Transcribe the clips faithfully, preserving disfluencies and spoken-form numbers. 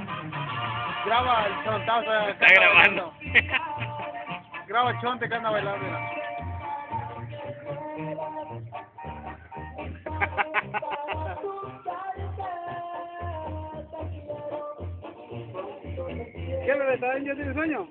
Graba el chontazo. Está grabando. Graba el chonte que anda bailando. Mira. ¿Qué le está dando? ¿Ya tiene sueño?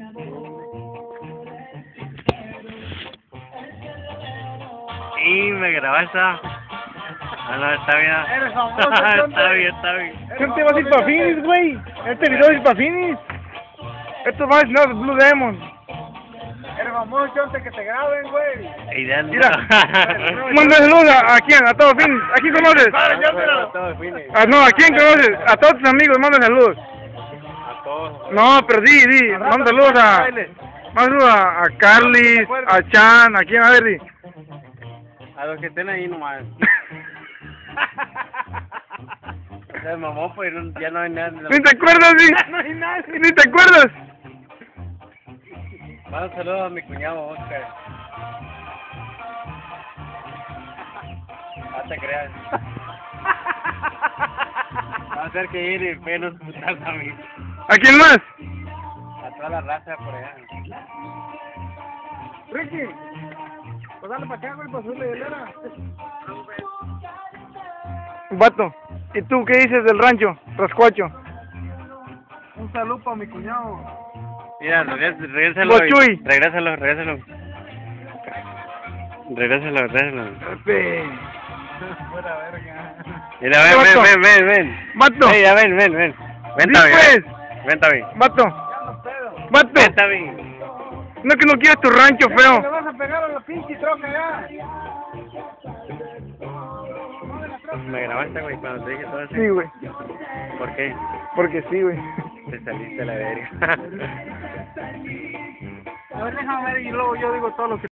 Y me grabaste. Ah, no, está bien. Eres famoso, Está bien, está bien. Gente va a ir para Phoenix, güey. Este video es para Phoenix. Esto va a ser Blue Demon. Eres famoso, chonte, que te graben, güey. Y ya Mira. Manda saludos a, a quién, a todos Phoenix. ¿A quién conoces? Ah, no, ¿a quién conoces? A todos tus amigos, manda saludos. A todos. No, pero di, di, manda saludos a... Manda saludos a, a Carly, a Chan, ¿a quién? A ver, di. A los que estén ahí nomás. Se mamó, pues no- ya no hay nada. ¿Ni te acuerdas, di? No hay nada. ¿Ni te acuerdas? Manda saludos a mi cuñado Oscar. No te creas. Va a hacer que ir y pelos putas a mí. ¿A quién más? A toda la raza por allá. Ricky, pues dale para acá, güey, para subirle de lera. Vato, ¿y tú qué dices del rancho, Rascuacho? Un saludo para mi cuñado. Mira, regrés- regrésalo. y- Bochuy. Regrésalo, regrésalo. Regrésalo, regrésalo. Fuera verga. Mira, ven, ven, ven, ven, ven. Vato, Ey, ya ven, ven, ven. Ven, Sí, Tavi, pues. ven. Ven, Tavi. vato, Ya no pedo. vato. Ven, Tavi. No que no quieres tu rancho, Le feo. vas a pegar a la pinche troca ya. Me grabaste, güey, cuando te dije todo eso. Sí, güey. ¿Por qué? Porque sí, güey. Te saliste a la verga. A ver, déjame ver y luego yo digo todo lo que